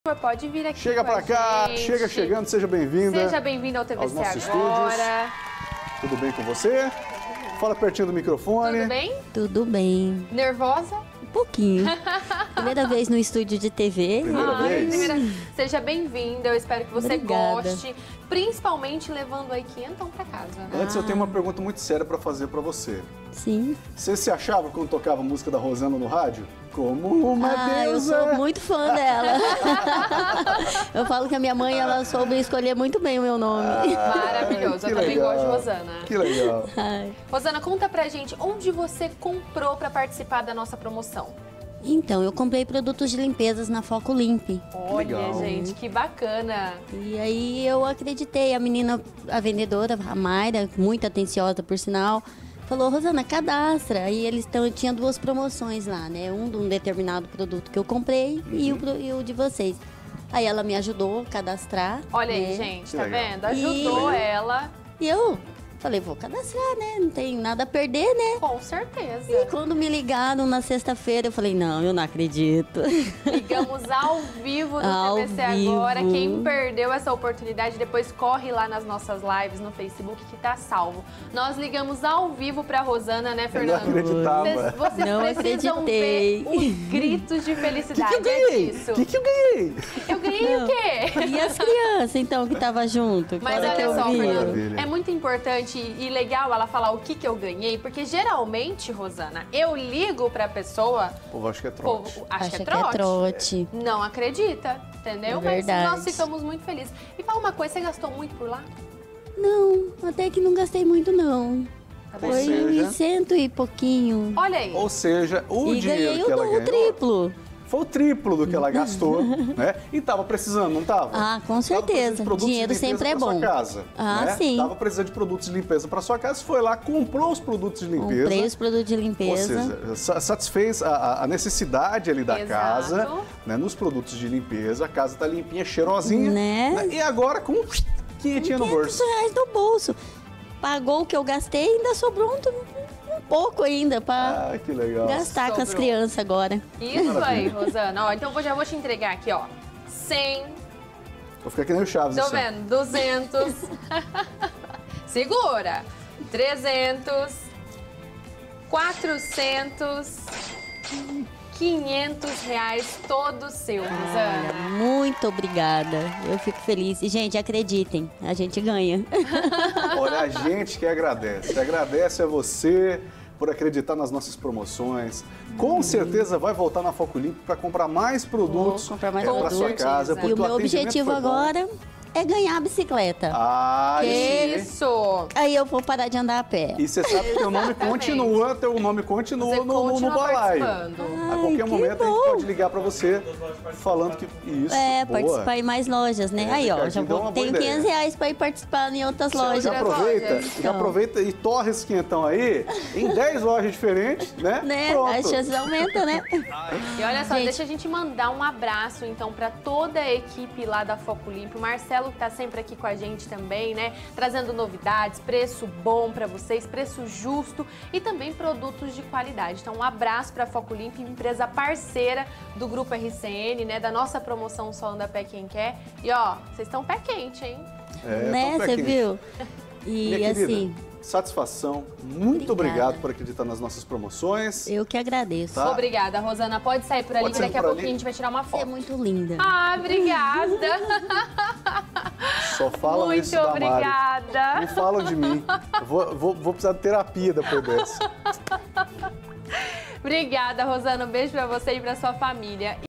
Pode vir aqui. Chega pra cá, chega chegando, seja bem-vinda. Seja bem-vinda ao TVC Agora. Estúdios. Tudo bem com você? Fala pertinho do microfone. Tudo bem? Tudo bem. Nervosa? Um pouquinho. Primeira vez no estúdio de TV. Seja bem-vinda, eu espero que você Obrigada. goste. Principalmente levando aí quinhentão pra casa. Antes eu tenho uma pergunta muito séria pra fazer pra você. Sim. Você se achava quando tocava a música da Rosana no rádio? Como uma deusa! Eu sou muito fã dela. Eu falo que a minha mãe, ela soube escolher muito bem o meu nome. Maravilhoso, eu também gosto de Rosana. Que legal. Rosana, conta pra gente onde você comprou pra participar da nossa promoção. Então, eu comprei produtos de limpezas na Foco Limp. Olha, legal. Gente, que bacana. E aí eu acreditei, a menina, a vendedora, a Mayra, muito atenciosa por sinal, falou, Rosana, cadastra. Aí eles tinham duas promoções lá, né? Um de um determinado produto que eu comprei e o de vocês. Aí ela me ajudou a cadastrar. Olha aí, gente, tá vendo? Ajudou ela. E eu falei, vou cadastrar, né? Não tem nada a perder, né? Com certeza. E quando me ligaram na sexta-feira, eu falei, não, eu não acredito. Ligamos ao vivo no TVC Agora. Quem perdeu essa oportunidade, depois corre lá nas nossas lives no Facebook que tá salvo. Nós ligamos ao vivo pra Rosana, né, Fernando? Eu não acreditava. Vocês não precisam ver os gritos de felicidade. O que eu ganhei? O que eu ganhei? Eu ganhei o quê? E as crianças, então, que tava junto? Mas olha só, Fernando, é muito importante e legal ela falar o que eu ganhei, porque geralmente, Rosana, eu ligo pra pessoa... O povo acha que é trote. Acha que é trote. Não acredita, entendeu? Mas nós ficamos muito felizes. E fala uma coisa, você gastou muito por lá? Não, até que não gastei muito, não. Tá Foi 100 e pouquinho. Olha aí. Ou seja, o dinheiro que ela ganhou... E ganhei o triplo. Foi o triplo do que ela gastou, né? E tava precisando, não tava? Ah, com certeza. Dinheiro sempre é bom. Sua casa, né? Sim. Tava precisando de produtos de limpeza para sua casa, foi lá, comprou os produtos de limpeza. Comprei os produtos de limpeza. Ou seja, satisfez a necessidade ali da casa, né? Nos produtos de limpeza, a casa tá limpinha, cheirosinha. Né? E agora com 500 no bolso. R$500 no bolso. Pagou o que eu gastei e ainda sobrou um pouco ainda para gastar com as crianças agora. Isso aí, Rosana. Ó, então eu já vou te entregar aqui, ó. 100. Vou ficar que nem o Chaves. Tô vendo. 200. Segura. 300. 400. R$500 todo seu, Rosana. Muito obrigada. Eu fico feliz. E, gente, acreditem, a gente ganha. Olha, a gente que agradece. Agradece a você por acreditar nas nossas promoções. Com certeza vai voltar na Foco Limp para comprar mais produtos para sua casa. E o meu objetivo agora é ganhar a bicicleta. Isso! Aí eu vou parar de andar a pé. E você sabe que teu nome continua no balaio. A qualquer momento a gente pode ligar para você falando que isso. Participar em mais lojas, né? Aí, ó, já tenho R$500 para ir participar em outras lojas. Já aproveita e torre esse quinhentão aí em 10 lojas diferentes, né? Pronto. As chances aumentam, né? E olha só, deixa a gente mandar um abraço, então, para toda a equipe lá da Foco Limp. O Marcelo que tá sempre aqui com a gente também, né? Trazendo novidades, preço bom para vocês, preço justo e também produtos de qualidade. Então, um abraço para a Foco Limp, empresa parceira do Grupo RCN, né? Da nossa promoção Só Anda Pé Quem Quer. E ó, vocês estão pé quente, hein? Né? Você viu? E assim... Satisfação, muito obrigado por acreditar nas nossas promoções. Eu que agradeço. Tá? Obrigada, Rosana. Pode sair por ali, que daqui a pouquinho a gente vai tirar uma foto. Você é muito linda. Ah, obrigada. Só fala isso da Mari. Muito obrigada. Não falam de mim. Vou precisar de terapia depois dessa. Obrigada, Rosana. Um beijo pra você e pra sua família.